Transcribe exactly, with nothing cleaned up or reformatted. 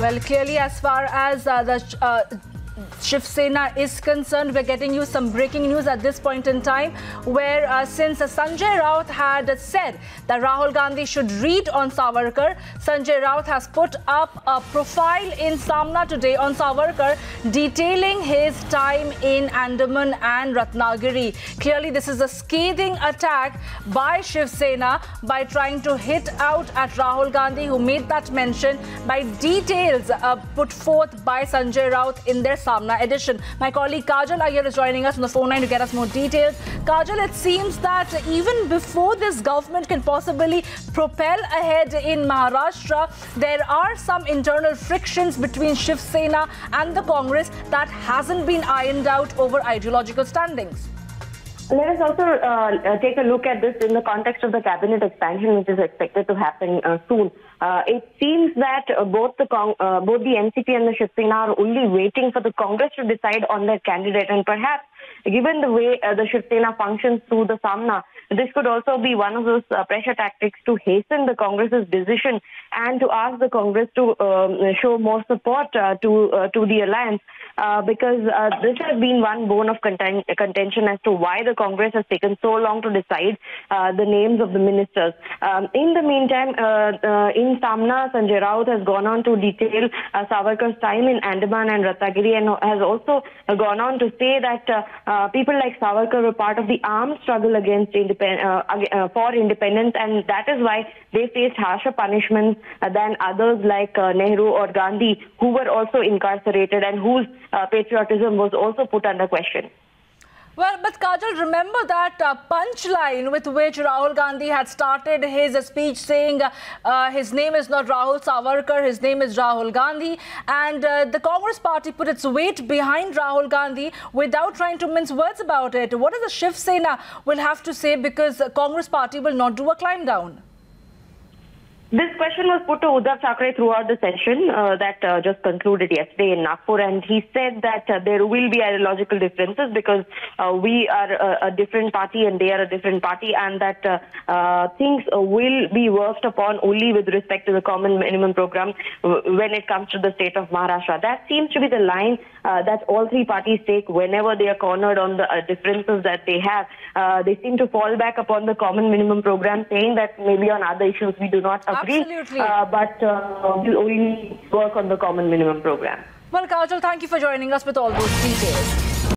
Well, clearly, as far as uh, the uh, Shiv Sena is concerned, we're getting you some breaking news at this point in time, where uh, since uh, Sanjay Raut had said that Rahul Gandhi should read on Savarkar, Sanjay Raut has put up a profile in Samna today on Savarkar detailing his time in Andaman and Ratnagiri. Clearly, this is a scathing attack by Shiv Sena by trying to hit out at Rahul Gandhi, who made that mention by details uh, put forth by Sanjay Raut in their Samna edition. My colleague Kajal Iyer is joining us on the phone line to get us more details. Kajal, it seems that even before this government can possibly propel ahead in Maharashtra, there are some internal frictions between Shiv Sena and the Congress that hasn't been ironed out over ideological standings. Let us also uh, take a look at this in the context of the cabinet expansion, which is expected to happen uh, soon. Uh, it seems that uh, both the Cong uh, both the N C P and the Shiv Sena are only waiting for the Congress to decide on their candidate, and perhaps, given the way uh, the Shiv Sena functions through the Samna, this could also be one of those uh, pressure tactics to hasten the Congress's decision and to ask the Congress to um, show more support uh, to uh, to the alliance, uh, because uh, this has been one bone of conten contention as to why the Congress has taken so long to decide uh, the names of the ministers. Um, in the meantime, uh, uh, in Samna, Sanjay Raut has gone on to detail uh, Savarkar's time in Andaman and Ratnagiri, and has also uh, gone on to say that uh, uh, people like Savarkar were part of the armed struggle against independence, uh, uh, for independence, and that is why they faced harsher punishments uh, than others like uh, Nehru or Gandhi, who were also incarcerated and whose uh, patriotism was also put under question. Well, but Kajal, remember that uh, punchline with which Rahul Gandhi had started his uh, speech saying uh, uh, his name is not Rahul Savarkar, his name is Rahul Gandhi. And uh, the Congress party put its weight behind Rahul Gandhi without trying to mince words about it. What does the Shiv Sena will have to say, because the Congress party will not do a climb down? This question was put to Uddhav Thackeray throughout the session uh, that uh, just concluded yesterday in Nagpur, and he said that uh, there will be ideological differences because uh, we are a, a different party and they are a different party, and that uh, uh, things uh, will be worked upon only with respect to the common minimum program when it comes to the state of Maharashtra. That seems to be the line uh, that all three parties take whenever they are cornered on the uh, differences that they have. Uh, they seem to fall back upon the common minimum program, saying that maybe on other issues we do not agree. Absolutely. Uh, but uh, we'll only work on the common minimum program. Well, Kajal, thank you for joining us with all those details.